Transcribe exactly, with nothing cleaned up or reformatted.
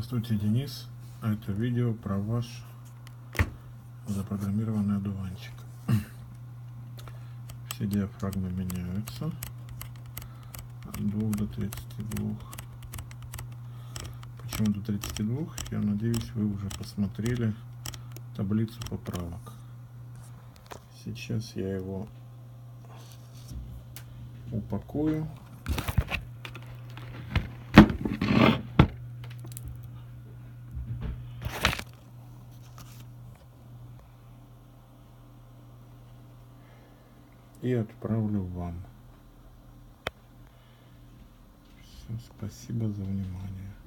Здравствуйте, Денис. Это видео про ваш запрограммированный одуванчик. Все диафрагмы меняются от двух до тридцати двух. Почему до тридцати двух? Я надеюсь, вы уже посмотрели таблицу поправок. Сейчас я его упакую. И отправлю вам. Все, спасибо за внимание.